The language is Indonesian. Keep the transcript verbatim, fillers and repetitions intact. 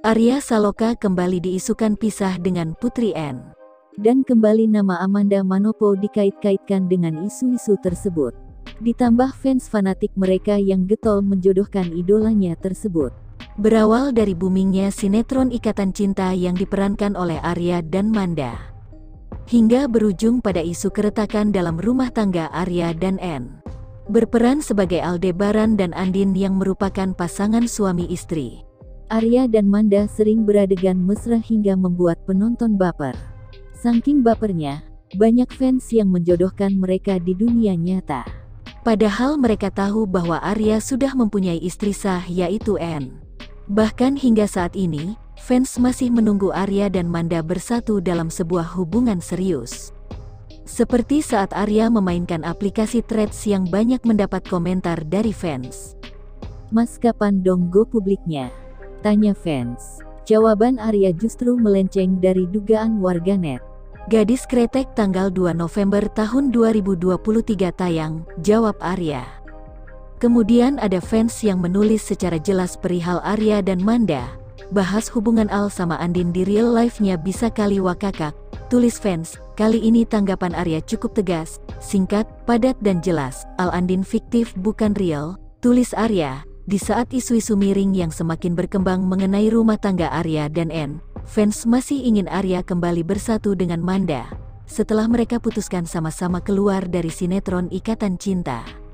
Arya Saloka kembali diisukan pisah dengan Putri N. Dan kembali nama Amanda Manopo dikait-kaitkan dengan isu-isu tersebut. Ditambah fans fanatik mereka yang getol menjodohkan idolanya tersebut. Berawal dari boomingnya sinetron Ikatan Cinta yang diperankan oleh Arya dan Manda, hingga berujung pada isu keretakan dalam rumah tangga Arya dan N. Berperan sebagai Aldebaran dan Andin yang merupakan pasangan suami istri. Arya dan Manda sering beradegan mesra hingga membuat penonton baper. Saking bapernya, banyak fans yang menjodohkan mereka di dunia nyata. Padahal mereka tahu bahwa Arya sudah mempunyai istri sah yaitu N. Bahkan hingga saat ini, fans masih menunggu Arya dan Manda bersatu dalam sebuah hubungan serius. Seperti saat Arya memainkan aplikasi Threads yang banyak mendapat komentar dari fans. "Mas kapan dong go publiknya?" tanya fans. Jawaban Arya justru melenceng dari dugaan warganet. "Gadis Kretek tanggal dua November tahun dua ribu dua puluh tiga tayang," jawab Arya. Kemudian ada fans yang menulis secara jelas perihal Arya dan Manda. "Bahas hubungan Al sama Andin di real life-nya bisa kali wakakak," tulis fans. Kali ini tanggapan Arya cukup tegas, singkat, padat dan jelas. "Al Andin fiktif bukan real," tulis Arya. Di saat isu-isu miring yang semakin berkembang mengenai rumah tangga Arya dan N, fans masih ingin Arya kembali bersatu dengan Manda setelah mereka putuskan sama-sama keluar dari sinetron Ikatan Cinta.